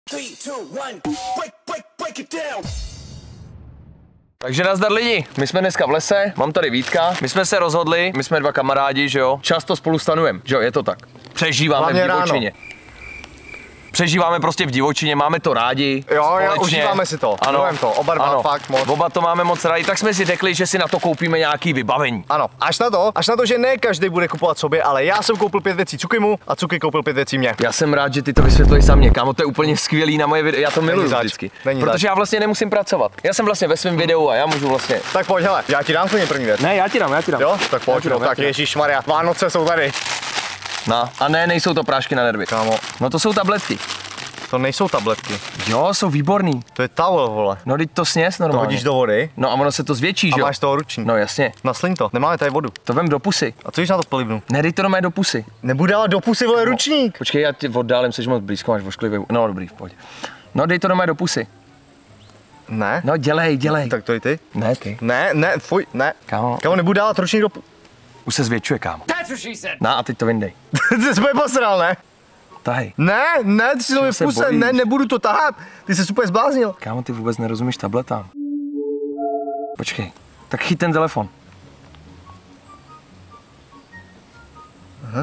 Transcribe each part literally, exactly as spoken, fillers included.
three, two, one, break, break, break it down. Takže nazdar lidi, my jsme dneska v lese, mám tady Vítka, my jsme se rozhodli, my jsme dva kamarádi, že jo, často spolu stanujeme, že jo, je to tak. Přežíváme Hlavně v divočině. Ráno. Přežíváme prostě v divočině, máme to rádi. Jo, jo, užíváme si to, ano, to, oba dva ano, fakt moc. Oba to máme moc rádi, tak jsme si řekli, že si na to koupíme nějaký vybavení. Ano, až na to, až na to, že ne každý bude kupovat sobě, ale já jsem koupil pět věcí Cukimu a Cuky koupil pět věcí mě. Já jsem rád, že ty to vysvětluješ za mě, kámo, to je úplně skvělý na moje video, já to miluju zač, vždycky. Není protože zač. já vlastně nemusím pracovat. Já jsem vlastně ve svém videu a já můžu vlastně. Tak pojď, hele, já ti dám klidně první věc. Ne, já ti dám, já ti dám. Jo, tak pojď, no, tak ježíšmarja, Vánoce jsou tady. No, a ne, nejsou to prášky na nervy. Kámo. No to jsou tabletky. To nejsou tabletky. Jo, jsou výborný. To je towel, vole. No, teď to sněz normálně. To hodíš do vody. No a ono se to zvětší, že jo? A máš toho ruční. No jasně. Naslň to, nemáme tady vodu. To vem do pusy. A co když na to plivnu? Ne, dej to normálně do pusy. Nebude ale do pusy, vole, ručník. Počkej, já ti oddálím, jsi moc blízko, máš vošklivý. No dobrý, pojď. No dej to normálně do pusy. Ne? No dělej, dělej. Tak to i ty? Ne, ty. Ne, ne, fuj, ne. Kámo. Kámo, nebudu dávat ručník do pu... Už se zvětšuje, kámo. No a teď to vyndej. Ty jsi mě posral, ne? Tahej. Ne, ne, ty si to mi v puse, bojíš? Ne, nebudu to tahat. Ty jsi super zbláznil. Kámo, ty vůbec nerozumíš tabletám. Počkej, tak chyť ten telefon. Aha.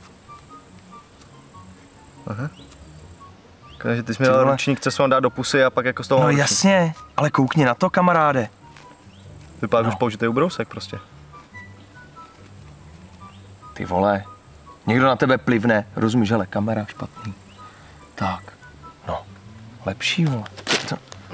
Aha. Takže ty jsi mi dal ručník, chce se vám dát do pusy a pak jako z toho... No ručník. jasně, ale koukni na to, kamaráde. Vypadá no. už použitý ubrousek prostě. Ty vole, někdo na tebe plivne, rozumíš, hele, kamera špatný. Tak, no, lepší, vole. To...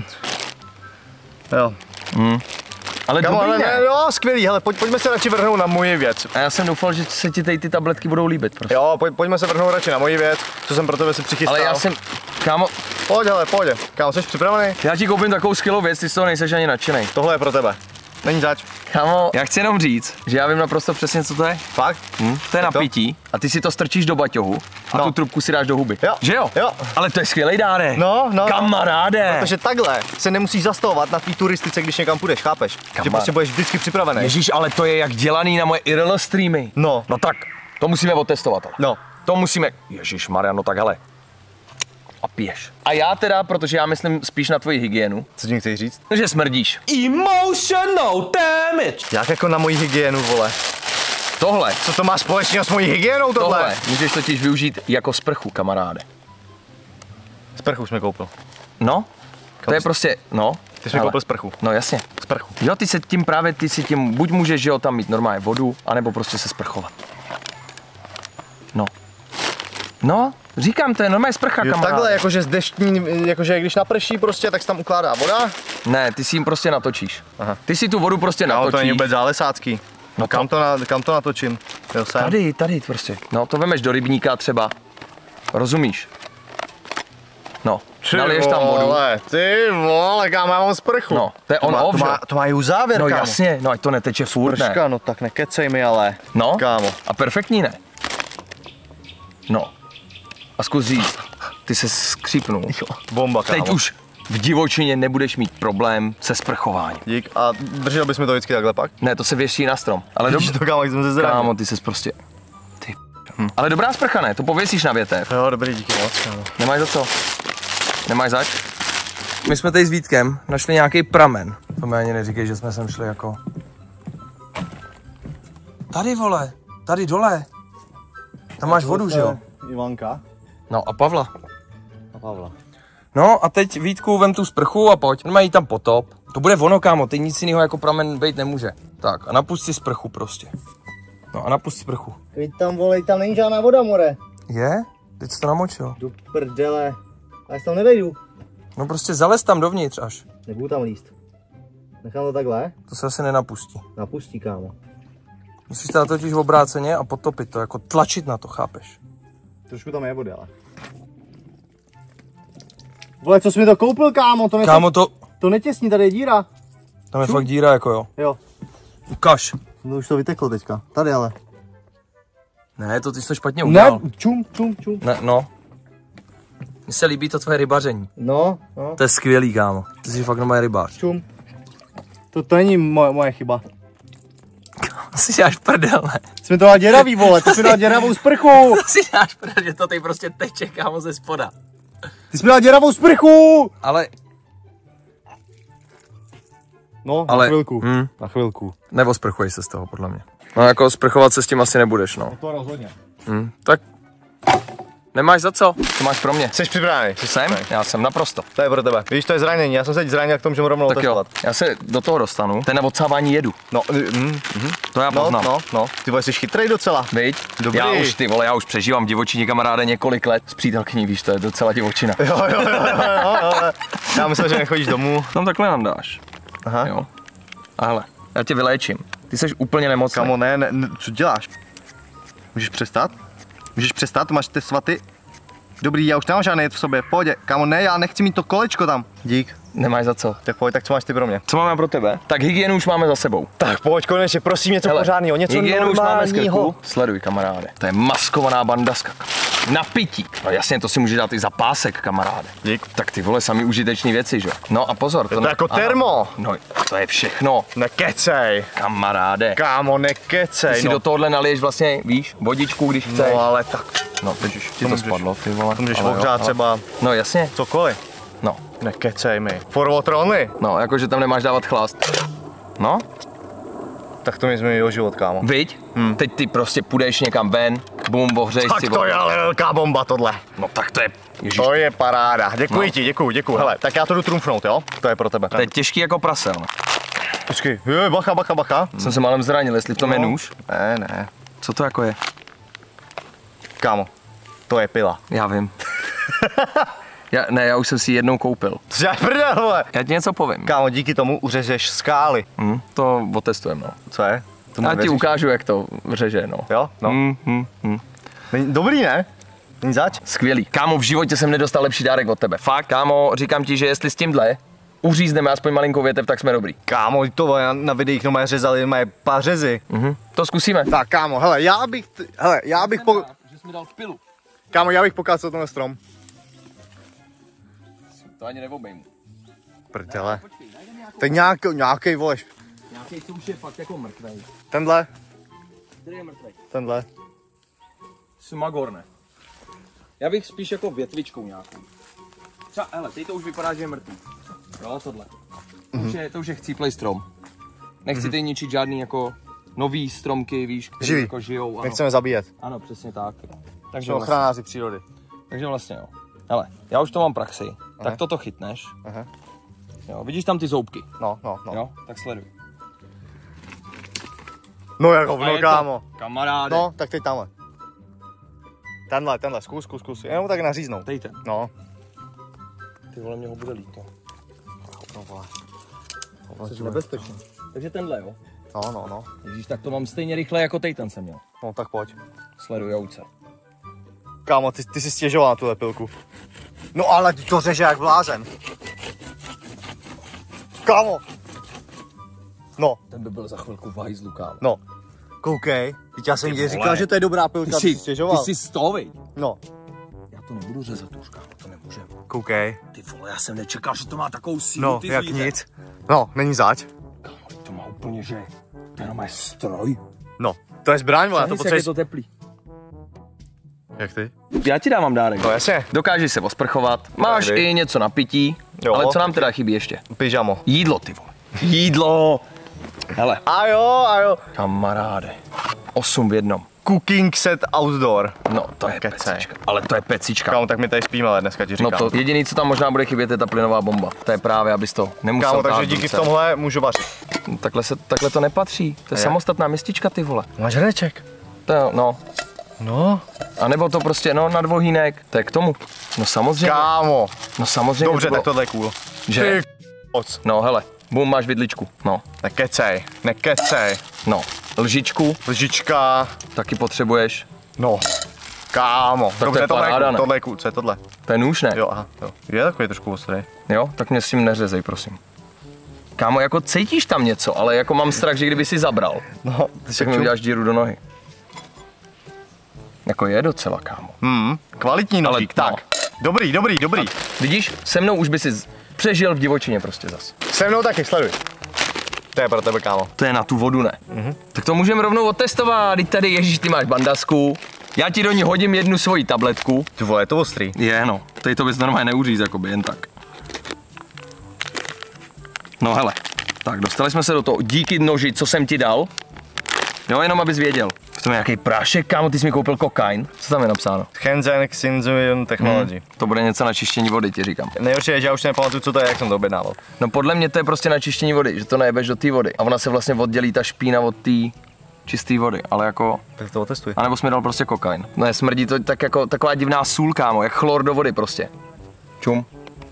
Jo. Hmm. Ale Kamu, dobrý, ale ne, jo, skvělý, hele, pojď, pojďme se radši vrhnout na moji věc. A já jsem doufal, že se ti tady ty tabletky budou líbit, prostě. Jo, pojď, pojďme se vrhnout radši na moji věc, co jsem pro tebe si přichystal. Ale já jsem, kámo... Pojď, hele, pojď, kámo, jsi připravený? Já ti koupím takovou skvělou věc, ty z toho nejseš ani nadšenej. Tohle je pro tebe. Není zač. Kámo, já chci jenom říct, že já vím naprosto přesně, co to je. Fakt? Hm? To je na pití a ty si to strčíš do baťohu a no. tu trubku si dáš do huby. Jo. Že jo? Jo. Ale to je skvělej dárek. No, no. Kamaráde. Protože takhle se nemusíš zastavovat na tvý turistice, když někam půjdeš, chápeš? Kamar. Že prostě budeš vždycky připravený. Ježíš, ale to je jak dělaný na moje I R L streamy. No. No tak, to musíme otestovat. No. To musíme, Ježíš Maria, no tak hele. A piješ. A já teda, protože já myslím spíš na tvoji hygienu. Co tím chceš říct? Že smrdíš. Emotional damage. Jak jako na moji hygienu, vole? Tohle. Co to má společného s mojí hygienou, tohle? Tohle můžeš totiž využít jako sprchu, kamaráde. Sprchu jsme koupil. No, to je prostě, no. Ty jsi mi koupil sprchu. No jasně. Sprchu. Jo, ty se tím právě, ty si tím, buď můžeš, že jo, tam mít normálně vodu, anebo prostě se sprchovat. No. No, říkám, to je normálně sprcha, Jo, kamaráde. takhle, jakože z deštní, jakože když naprší prostě, tak se tam ukládá voda. Ne, ty si jim prostě natočíš. Aha. Ty si tu vodu prostě No, natočíš. to není vůbec zálesácký. No kam to, na, kam to natočím? Jo, sem. Tady, tady prostě. No, to vemeš do rybníka třeba. Rozumíš? No, Ty naliješ tam vodu. Vole, ty vole, kámo, já mám sprchu. No, to je on má, off, to, má, to má i uzávěr, No kámo. jasně, no ať to neteče furt, ne. Prška, no tak nekecej mi, ale. No, kámo. a perfektní, ne? No. A zkus říct, ty se skřípnul. Jo, bomba, kámo. Teď už v divočině nebudeš mít problém se sprchováním. Dík, a držel bys mi to vždycky takhle pak? Ne, to se věší na strom. Ale Vidíš dob... to, kámo, jak jsem se zranil. Kámo, ty ses prostě... Ty hm. Ale dobrá sprcha, ne? To pověsíš na větev. Jo, dobrý, díky moc, kámo. Nemáš za co? Nemáš zač? My jsme tady s Vítkem našli nějaký pramen. To mi ani neříkej, že jsme sem šli jako... Tady, vole, tady dole. Tam máš vodu, že jo? Ivanka No a Pavla. a Pavla. No a teď Vítku, vem tu sprchu a pojď. Mají tam potop. To bude ono, kámo, teď nic jiného jako pramen být nemůže. Tak a napust si sprchu prostě. No a napust sprchu. Teď tam, vole, tam není žádná voda, more. Je? Teď jsi to namočil. Do prdele. A já tam nevejdu. No prostě zalez tam dovnitř až. Nebudu tam líst. Nechám to takhle. To se asi nenapustí. Napustí, kámo. Musíš to totiž v obráceně a potopit to, jako tlačit na to, chápeš? Trošku tam je vody, ale. Vole, co jsi mi to koupil, kámo? To, Kámo, to... to netěsní, tady je díra. Tam je fakt díra, jako jo. Jo. Ukaž. No už to vyteklo teďka. Tady ale. Ne, to ty jsi to špatně udělal. Ne, čum, čum, čum. Ne, no. Mně se líbí to tvoje rybaření. No, no. To je skvělý, kámo. Ty jsi fakt normální rybář. Čum. To, to není moje, moje chyba. Si děláš prdel, ne? Jsi mi to dal děravý, vole, ty jsi mi dal děravou sprchu. Si děláš prdel, že to tady prostě teče, kámo, ze spoda. Ty jsi měla děravou sprchu! Ale... No, Ale, na chvilku, hm. na chvilku. Nebo sprchuješ se z toho, podle mě. No jako sprchovat se s tím asi nebudeš, no. To rozhodně. Hm, tak... Nemáš za co, to máš pro mě. Jsi připravený? Jsem? Ne. Já jsem naprosto. To je pro tebe. Víš, to je zranění, já jsem se teď zranil k tomu, že mu rovnou Tak jo, otestovat. já se do toho dostanu. Ten na odsávání jedu. No, mm, mm, To já no, poznám. no, no. Ty vole, jsi chytrej docela. Viď? Dobrý. Já už, ty vole, já už přežívám divočině kamaráde několik let s přítelkyní, víš, to je docela divočina. Jo, jo, jo, jo, jo. Já myslím, že nechodíš domů. Tam takhle nám dáš. Aha. Jo. A hele, já tě vyléčím. Ty jsi úplně nemocný. Kamo, ne, ne, ne, co děláš? Můžeš přestat? Můžeš přestat, máš ty svaty. Dobrý, já už nemám žádný jed v sobě, v pohodě. Kámo, ne, já nechci mít to kolečko tam. Dík. Nemáš za co. Tak pojď, tak co máš ty pro mě? Co máme pro tebe? Tak hygienu už máme za sebou. Tak pojď konečně, prosím, něco pořádného, něco hygienu už máme z normálního. krku. Sleduj, kamaráde. To je maskovaná bandaska. Na pití. No jasně, to si může dát i za pásek, kamaráde. Dík. Tak ty vole, sami užiteční věci, že? No a pozor. Je to ne- jako ano. termo. No, to je všechno, Nekecej. kamaráde. Kámo, nekecej, Ty si no. do tohohle naliješ vlastně, víš, vodičku, když chceš. No ale tak, No, teď už ti to můžeš- spadlo, ty vole. to můžeš Ale jo, ohřát ale- třeba No jasně, cokoliv. no. Nekecej mi. For water only. No, jakože tam nemáš dávat chlast. No, Tak to mi změnilo život, kámo. viď? Hmm. Teď ty prostě půjdeš někam ven, bum, ohřejš Tak si. to je ale velká bomba tohle. No tak to je, ježiš, To je paráda. Děkuji No. ti, děkuji, děkuji. Hele, tak já to jdu trumfnout, jo? To je pro tebe. to je těžký jako prase, ale. Počkej, jo, bacha, bacha, bacha. Jsem se málem zranil, jestli v tom je No. nůž. Ne, ne. Co to jako je? Kámo, to je pila. Já vím. já, ne, já už jsem si ji jednou koupil. Co děláš prdel, vole? Já ti něco povím. Kámo, díky tomu uřežeš skály. Hm, to otestujem, no. Co je? To Já ti nevěříš? ukážu, jak to řeže, no. Jo? No. Hm, hm, hm. Není- Dobrý, ne? Není zač? Skvělý. Kámo, v životě jsem nedostal lepší dárek od tebe. Fakt, kámo, říkám ti, že jestli s tímhle uřízneme aspoň malinkou větev, tak jsme dobrý. Kámo, to vole, na, na videích no řezali moje pařezy. Mhm. To zkusíme. Tak kámo, hele, já bych, t- hele, já bych po... Že jsi mi dal pilu. Kámo, já bych pokácel tenhle strom. To ani neobejmu. Prdele. Teď nějaký, nějaký voleš. Nějaký, co už je fakt jako mrtvej. Tenhle, Který je mrtvej? tenhle. Smagor, ne? Já bych spíš jako větvičkou nějakou. Třeba, hele, teď to už vypadá, že je mrtvý. Jo, tohle. To už je, to už je chcíplej strom. Nechci tady ničit žádný jako nový stromky, víš, který Živý. jako žijou. Ano. Nechceme zabíjet. Ano, přesně tak. Takže Jsme vlastně, ochranáři přírody. takže vlastně jo. Hele, já už to mám praxi, Aha. tak toto chytneš. Aha. Jo, vidíš tam ty zoubky, No, no, no. jo? Tak sleduj. No jak A hovno, je to, kámo. kamaráde. No, tak teď tamhle. Tenhle, tenhle, zkus, zkus, zkus. Jenom tak naříznout. Dej ten. No. Ty vole, mě ho bude líto. No, vole. Jsi nebezpečný. Takže tenhle, jo? No, no, no. Ježíš, tak to mám stejně rychle, jako tej ten jsem měl. No, tak pojď. Sledujouce. Kámo, ty, ty jsi stěžoval na tuhle pilku. No ale ty to řeže jak blázen. Kámo. No, Ten by byl za chvilku v hajzlu, kámo. no. Koukej. Teď já jsem Ty ti vole. říkal, že to je dobrá pilka, ty jsi stěžoval. ty jsi z toho, viď? No, Já to nebudu řezat už, kámo, to nemůžeme. koukej. Ty vole, já jsem nečekal, že to má takovou sílu, No, ty jak zvíře. nic. No, není zač. Kámo, to má úplně, že to jenom je stroj. No, to je zbraň, vole, to Jak je potřebuješ. to teplý. Jak ty? Já ti dávám dárek. No jasně. Dokážeš se osprchovat, máš Tady. i něco na pití, Jo. ale co nám teda chybí ještě? Pyžamo. Jídlo, ty vole. Jídlo. Hele, A jo, a jo. kamaráde. Osm v jednom. Cooking set outdoor. No, to je Kecej. pecička. Ale to je pecička. Kámo, tak mi tady spíme, ale dneska ti No říkám. to jediný, co tam možná bude chybět, je ta plynová bomba. To je právě, abys to nemusel Kámo, takže tát díky v ruce. tomhle můžu vařit. No, Takhle, se, takhle to nepatří. To je A jak? samostatná městička, ty vole. Máš hrneček? To je, no. No. A nebo to prostě, no, na dvohýnek. To je k tomu. No samozřejmě. Kámo. No samozřejmě. Dobře, to bylo- tak tohle je cool. Že? Ty moc. No, hele. Bum, máš vidličku. No. Nekecej, nekecej. No. Lžičku Lžička. taky potřebuješ. No. Kámo. to Dobře, je tohle je paráda, cool, ne? tohle je cool. Co je tohle? To je nůž, ne? Jo, aha, jo. Je takový trošku ostrý. Jo? Tak mě s tím neřezej, prosím. Kámo, jako cítíš tam něco, ale jako mám strach, že kdyby si zabral, No, tak mi uděláš díru do nohy. Jako je docela, kámo. Hmm, kvalitní nožík, Ale- tak. Dobrý, dobrý, dobrý. Vidíš, se mnou už by si z- přežil v divočině prostě zas. Se mnou taky, sleduj. To je pro tebe, kámo. To je na tu vodu, ne? Mm-hmm. Tak to můžeme rovnou otestovat, teď tady, ježíš, ty máš bandasku, Já ti do ní hodím jednu svoji tabletku. Ty vole, je to ostrý. Je, no. Tady to bys normálně neuříz, jakoby, jen tak. No hele, tak dostali jsme se do toho. Díky noži, co jsem ti dal. Jo, jenom abys věděl. V tom je nějaký prášek, kámo, ty jsi mi koupil kokain. Co tam je napsáno? Shenzhen Xinjiang Technology. Hmm, to bude něco na čištění vody, ti říkám. Nejhorší je, že já už nepamatuju, co to je, jak jsem to objednával. No podle mě to je prostě na čištění vody, že to nejebeš do té vody. A ona se vlastně oddělí ta špína od té čisté vody, ale jako... Tak to otestuj. A nebo jsi mi dal prostě kokain. Ne, smrdí to tak jako taková divná sůl, kámo, jak chlor do vody prostě. Čum.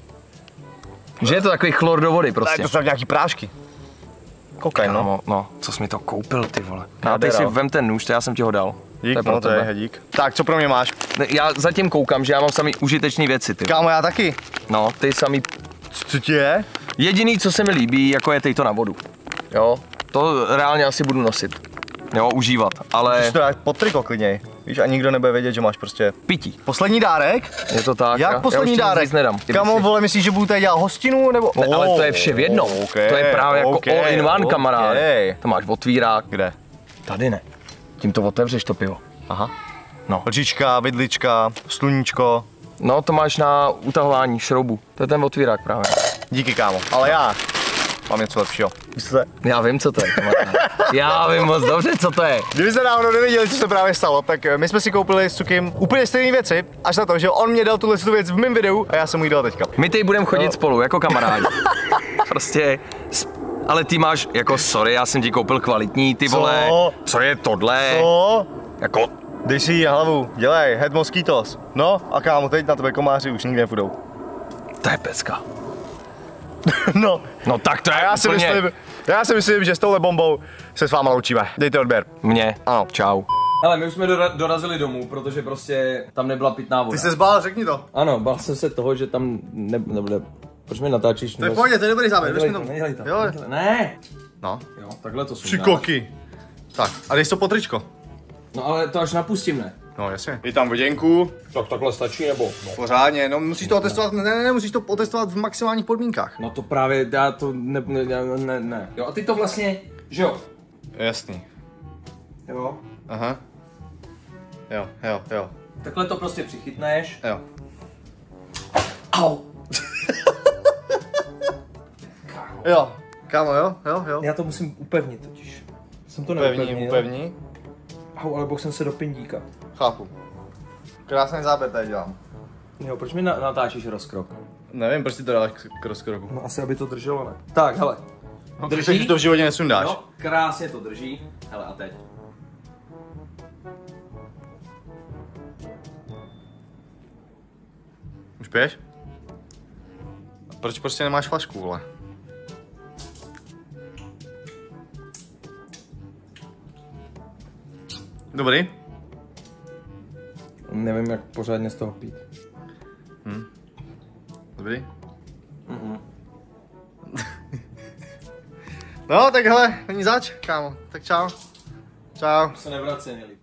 Že je to takový chlor do vody prostě. To jsou nějaký prášky. Kokain, no. Kámo, no, co jsi mi to koupil, ty vole. A ty si vem ten nůž, to já jsem ti ho dal. Dík, to je pro no, to tebe. je dík. Tak, co pro mě máš? Ne, já zatím koukám, že já mám samý užitečné věci, ty. Kámo, já taky. No, ty samý... Co ti je? Jediný, co se mi líbí, jako je tejto na vodu. Jo, to reálně asi budu nosit. Jo, užívat, ale... Můžeš to dát pod triko klidněji. Víš, a nikdo nebude vědět, že máš prostě... Pití. Poslední dárek? Je to tak. Jak já, poslední já dárek? Nic nedám. Kámo, vole, myslíš, že budu tady dělat hostinu, nebo... Ne, ale to je vše v jednom. Okay, to je právě jako okay, all in one, okay. kamarád. To máš otvírák. Kde? Tady ne. Tím to otevřeš, to pivo. Aha. No. Lžička, vidlička, sluníčko. No, to máš na utahování šroubu. To je ten otvírák právě. Díky, kámo. Ale já mám něco lepšího. Víš, co to je? Já vím, co to je. Já vím moc dobře, co to je. Kdybyste dávno nevěděli, co se právě stalo, tak my jsme si koupili s Cukim úplně stejné věci, až na to, že on mě dal tuhle tu věc v mém videu a já jsem mu ji dal teďka. My teď budeme chodit no. spolu, jako kamarádi. Prostě, ale ty máš, jako sorry, já jsem ti koupil kvalitní, ty vole. Co? Co je tohle? Co? Jako... Dej si ji na hlavu, dělej, head mosquitos. No a kámo, teď na tebe komáři už nikdy nepůjdou. To je pecka. No. No tak to je já si úplně... myslím, já si myslím, že s touhle bombou se s váma loučíme. Dejte odběr. Mně? Ano. Čau. Hele, my už jsme dora- dorazili domů, protože prostě tam nebyla pitná voda. Ty se zbál, řekni to. Ano, bál jsem se toho, že tam ne- nebude... Proč mi natáčíš? To je v pohodě, to je dobrý záběr, Nedělej mi to, to. nedělej to. Jo. Nedělej- Ne! No. Jo, takhle to Tři sundáš. koky. Tak, a dej si to pod tričko. No ale to až napustím, ne? No jasně. Je tam voděnku. Tak takhle stačí, nebo? No. Pořádně, no musíš to otestovat, ne, ne, ne, musíš to otestovat v maximálních podmínkách. No to právě, já to ne, ne, ne, ne. Jo, a ty to vlastně, že jo? Jasný. Jo. Aha. Jo, jo, jo. Takhle to prostě přichytneš. Jo. Au. Jo. Kámo, jo, jo, jo. Já to musím upevnit totiž. Jsem to Upevní, neupevnil. upevní. Au, ale boh jsem se do pindíka. Chápu. Krásný záběr tady dělám. Jo, proč mi na, natáčíš rozkrok? Nevím, proč ty to dáš k, k rozkroku. No asi, aby to drželo, ne? Tak, hele. No, drží? Že to v životě nesundáš. Jo, krásně to drží. Hele, a teď. Už piješ? A proč prostě nemáš flašku, vole? Dobrý? Nevím, jak pořádně z toho pít. Hm. Dobrý? Mhm. No, tak hele, není zač, kámo. Tak čau. Čau. Se nevrací, nejlíp.